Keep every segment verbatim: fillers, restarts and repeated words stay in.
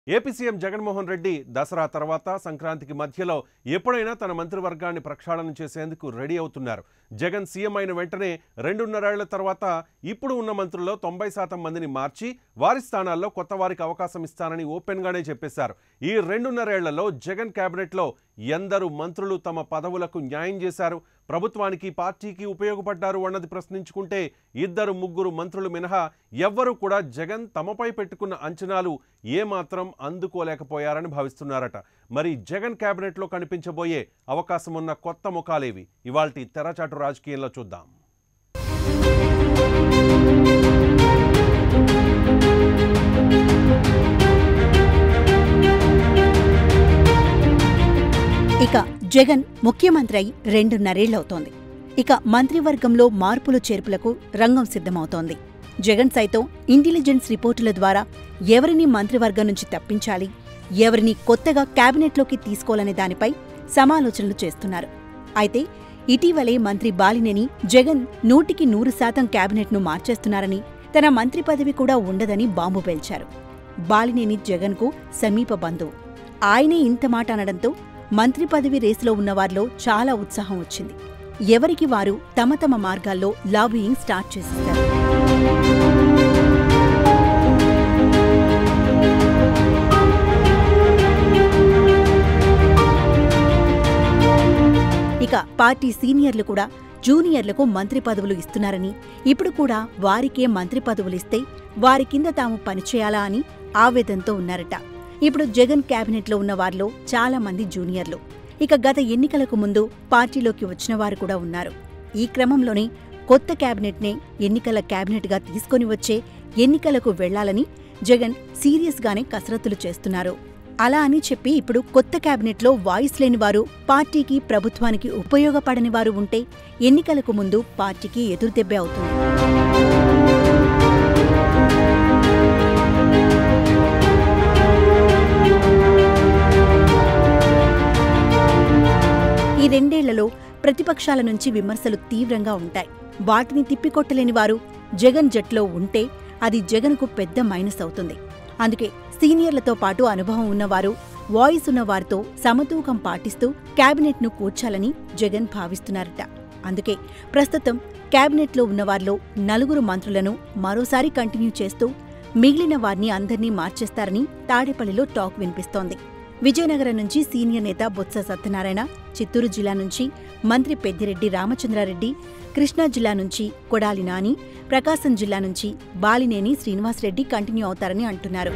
AP CM Jaganmohan Reddy Dasara తర్వాత సంక్రాంతికి మధ్యలో ఎప్పుడైనా తన మంత్రివర్గాన్ని ప్రక్షాళన చేసేందుకు రెడీ అవుతున్నారు. జగన్ సీఎం అయిన వెంటనే రెండున్నరేళ్ల తర్వాత ఇప్పుడు ఉన్న మంత్రుల్లో తొంభై శాతం మందిని మార్చి వారి స్థానాల్లో కొత్త వారికి అవకాశం ఇస్తానని ఓపెన్గానే చెప్పేశారు. ఈ రెండున్నరేళ్లలో జగన్ కేబినెట్లో ఎందరు మంత్రులు తమ పదవులకు న్యాయం చేశారు, ప్రభుత్వానికి పార్టీకి ఉపయోగపడ్డారు అన్నది ప్రశ్నించుకుంటే ఇద్దరు ముగ్గురు మంత్రులు మినహా ఎవ్వరూ కూడా జగన్ తమపై పెట్టుకున్న అంచనాలు ఏమాత్రం అందుకోలేకపోయారని భావిస్తున్నారట. మరి జగన్ కేబినెట్లో కనిపించబోయే అవకాశం ఉన్న కొత్త ముఖాలేవి ఇవాల్టి తెరచాటు రాజకీయంలో చూద్దాం. ఇక జగన్ ముఖ్యమంత్రి అయి రెండున్నరేళ్లవుతోంది. ఇక మంత్రివర్గంలో మార్పులు చేర్పులకు రంగం సిద్ధమవుతోంది. జగన్ సైతం ఇంటెలిజెన్స్ రిపోర్టుల ద్వారా ఎవరిని మంత్రివర్గం నుంచి తప్పించాలి, ఎవరిని కొత్తగా కేబినెట్లోకి తీసుకోవాలనే దానిపై సమాలోచనలు చేస్తున్నారు. అయితే ఇటీవలే మంత్రి బాలినేని జగన్ నూటికి నూరు శాతం కేబినెట్ను మార్చేస్తున్నారని, తన మంత్రి పదవి కూడా ఉండదని బాంబు పేల్చారు. బాలినేని జగన్కు సమీప బంధువు. ఆయనే ఇంత మాట అనడంతో మంత్రి పదవి రేసులో ఉన్నవారిలో చాలా ఉత్సాహం వచ్చింది. ఎవరికి వారు తమ తమ మార్గాల్లో లాబియింగ్ స్టార్ట్ చేసేస్తారు. ఇక పార్టీ సీనియర్లు కూడా జూనియర్లకు మంత్రి పదవులు ఇస్తున్నారని, ఇప్పుడు కూడా వారికే మంత్రి పదవులిస్తే వారి కింద తాము పనిచేయాలా అని ఆవేదనతో ఉన్నారట. ఇప్పుడు జగన్ కేబినెట్లో ఉన్న వారిలో చాలా మంది జూనియర్లు. ఇక గత ఎన్నికలకు ముందు పార్టీలోకి వచ్చిన వారు కూడా ఉన్నారు. ఈ క్రమంలోనే కొత్త కేబినెట్నే ఎన్నికల కేబినెట్గా తీసుకొని వచ్చే ఎన్నికలకు వెళ్లాలని జగన్ సీరియస్గానే కసరత్తులు చేస్తున్నారు. అలా అని చెప్పి ఇప్పుడు కొత్త కేబినెట్లో వాయిస్ లేని వారు, పార్టీకి ప్రభుత్వానికి ఉపయోగపడని వారు ఉంటే ఎన్నికలకు ముందు పార్టీకి ఎదురుదెబ్బే అవుతుంది. ఈ రెండేళ్లలో ప్రతిపక్షాల నుంచి విమర్శలు తీవ్రంగా ఉంటాయి. వాటిని తిప్పికొట్టలేని వారు జగన్ జట్లో ఉంటే అది జగన్కు పెద్ద మైనస్ అవుతుంది. అందుకే సీనియర్లతో పాటు అనుభవం ఉన్నవారు, వాయిస్ ఉన్నవారితో సమతూకం పాటిస్తూ కేబినెట్ను కూర్చాలని జగన్ భావిస్తున్నారట. అందుకే ప్రస్తుతం కేబినెట్లో ఉన్నవారిలో నలుగురు మంత్రులను మరోసారి కంటిన్యూ చేస్తూ మిగిలిన వారిని అందర్నీ మార్చేస్తారని తాడేపల్లిలో టాక్ వినిపిస్తోంది. విజయనగరం నుంచి సీనియర్ నేత బొత్స సత్యనారాయణ, చిత్తూరు జిల్లా నుంచి మంత్రి పెద్దిరెడ్డి రామచంద్రారెడ్డి, కృష్ణా జిల్లా నుంచి కొడాలి నాని, ప్రకాశం జిల్లా నుంచి బాలినేని శ్రీనివాసరెడ్డి కంటిన్యూ అవుతారని అంటున్నారు.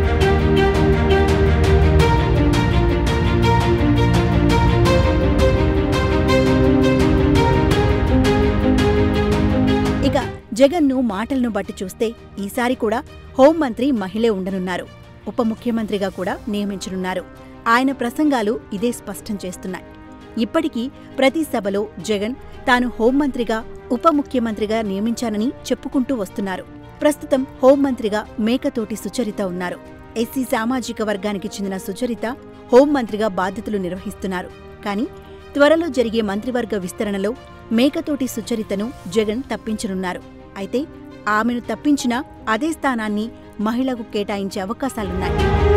ఇక జగన్ను మాటలను బట్టి చూస్తే ఈసారి కూడా హోంమంత్రి మహిళే ఉండనున్నారు. ఉప ముఖ్యమంత్రిగా కూడా నియమించనున్నారు. ఆయన ప్రసంగాలు ఇదే స్పష్టం చేస్తున్నాయి. ఇప్పటికీ ప్రతి సభలో జగన్ తాను హోంమంత్రిగా, ఉప ముఖ్యమంత్రిగా నియమించానని చెప్పుకుంటూ వస్తున్నారు. ప్రస్తుతం హోంమంత్రిగా మేకతోటి సుచరిత ఉన్నారు. ఎస్సీ సామాజిక వర్గానికి చెందిన సుచరిత హోంమంత్రిగా బాధ్యతలు నిర్వహిస్తున్నారు. కానీ త్వరలో జరిగే మంత్రివర్గ విస్తరణలో మేకతోటి సుచరితను జగన్ తప్పించనున్నారు. అయితే ఆమెను తప్పించినా అదే స్థానాన్ని మహిళకు కేటాయించే అవకాశాలున్నాయి.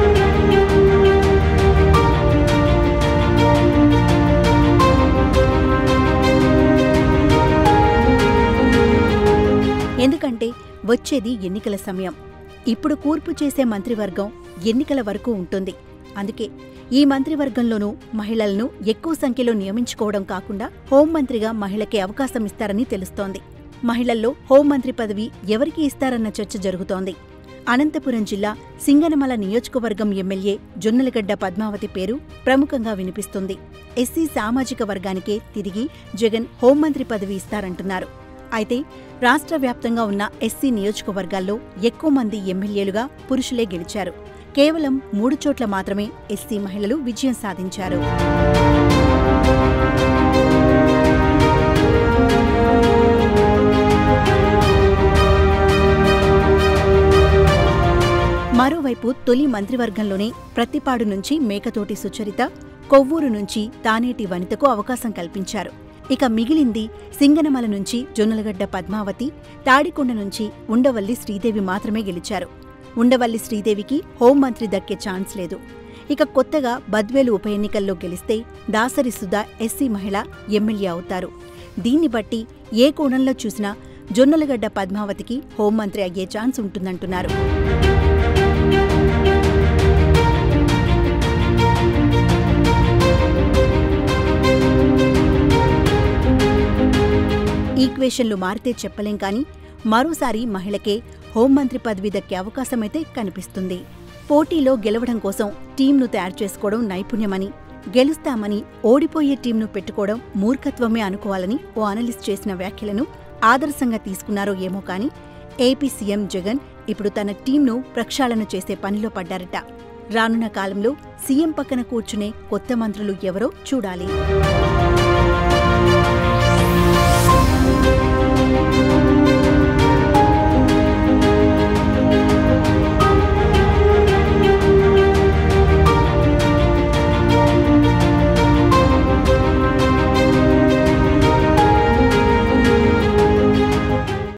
ఎందుకంటే వచ్చేది ఎన్నికల సమయం. ఇప్పుడు కూర్పు చేసే మంత్రివర్గం ఎన్నికల వరకు ఉంటుంది. అందుకే ఈ మంత్రివర్గంలోనూ మహిళలను ఎక్కువ సంఖ్యలో నియమించుకోవడం కాకుండా హోంమంత్రిగా మహిళకే అవకాశం ఇస్తారని తెలుస్తోంది. మహిళల్లో హోంమంత్రి పదవి ఎవరికి ఇస్తారన్న చర్చ జరుగుతోంది. అనంతపురం జిల్లా సింగనమల నియోజకవర్గం ఎమ్మెల్యే జొన్నలగడ్డ పద్మావతి పేరు ప్రముఖంగా వినిపిస్తుంది. ఎస్సీ సామాజిక వర్గానికే తిరిగి జగన్ హోంమంత్రి పదవి ఇస్తారంటున్నారు. అయితే రాష్ట్ర వ్యాప్తంగా ఉన్న ఎస్సీ నియోజకవర్గాల్లో ఎక్కువ మంది ఎమ్మెల్యేలుగా పురుషులే గెలిచారు. కేవలం మూడు చోట్ల మాత్రమే ఎస్సీ మహిళలు విజయం సాధించారు. మరోవైపు తొలి మంత్రివర్గంలోనే ప్రత్తిపాడు నుంచి మేకతోటి సుచరిత, కొవ్వూరు నుంచి తానేటి వనితకు అవకాశం కల్పించారు. ఇక మిగిలింది సింగనమల నుంచి జొన్నలగడ్డ పద్మావతి, తాడికొండ నుంచి ఉండవల్లి శ్రీదేవి మాత్రమే గెలిచారు. ఉండవల్లి శ్రీదేవికి హోంమంత్రి దక్కే ఛాన్స్ లేదు. ఇక కొత్తగా బద్వేలు ఉప ఎన్నికల్లో గెలిస్తే దాసరి సుధా ఎస్సీ మహిళ ఎమ్మెల్యే అవుతారు. దీన్ని బట్టి ఏ కోణంలో చూసినా జొన్నలగడ్డ పద్మావతికి హోంమంత్రి అయ్యే ఛాన్స్ ఉంటుందంటున్నారు. ఈక్వేషన్లు మారితే చెప్పలేం కానీ మరోసారి మహిళకే హోంమంత్రి పదవి దక్కే అవకాశమైతే కనిపిస్తుంది. పోటీలో గెలవడం కోసం టీంను తయారు చేసుకోవడం నైపుణ్యమని, గెలుస్తామని ఓడిపోయే టీంను పెట్టుకోవడం మూర్ఖత్వమే అనుకోవాలని ఓ అనలిస్ట్ చేసిన వ్యాఖ్యలను ఆదర్శంగా తీసుకున్నారో ఏమో కానీ ఏపీ సీఎం జగన్ ఇప్పుడు తన టీంను ప్రక్షాళన చేసే పనిలో పడ్డారట. రానున్న కాలంలో సీఎం పక్కన కూర్చునే కొత్త మంత్రులు ఎవరో చూడాలి.